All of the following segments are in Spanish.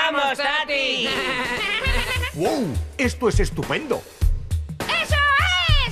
¡Vamos, Tati! ¡Wow! ¡Esto es estupendo! ¡Eso es!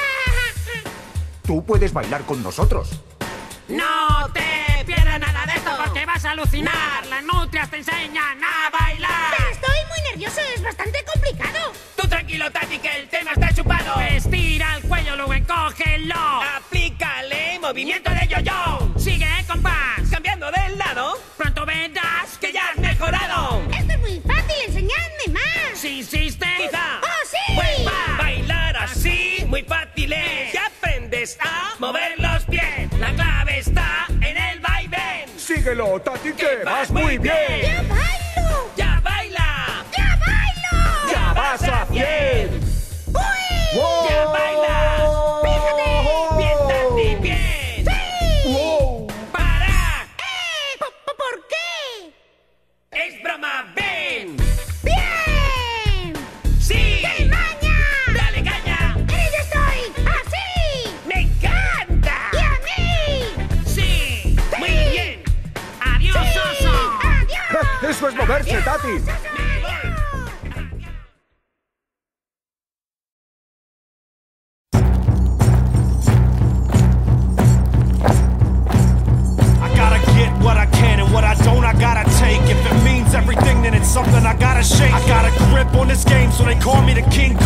Tú puedes bailar con nosotros. ¡No te pierdas nada de esto porque vas a alucinar! ¡Las nutrias te enseñan a bailar! Pero estoy muy nervioso, es bastante complicado. Tú tranquilo, Tati, que el tema está chupado. Estira el cuello, luego encógelo. Aplícale movimiento de yo-yo. Sigue compás, cambiando de lado. Pronto verás que ya has mejorado. Esto es muy fácil, enseñadme más. Si insistes, quizá. ¡Oh, sí! Pues va. Bailar así, muy fácil es. Si aprendes a mover los pies, la clave está en el vaivén. Síguelo, Tati, que vas muy bien. ¡Ya bailo! ¡Ya baila! ¡Ya bailo! ¡Ya vas a 100! ¡Uy! ¡Wow! ¡Ya bailas! ¡Fíjate! ¡Bien, Tati, bien! ¡Sí! ¡Wow! ¡Para! ¿Por qué? ¡Es broma! ¡Ven! ¡Bien! ¡Sí! ¡Qué maña! ¡Dale caña! ¡Y yo estoy así! ¡Me encanta! ¡Y a mí! ¡Sí! ¡Muy bien! ¡Adiós, ¡Sí! oso! ¡Adiós! ¡Eso es moverse, Tati! ¡Adiós! I gotta get what I can and what I don't I gotta take. If it means everything then it's something I gotta shake. I got a grip on this game so they call me the King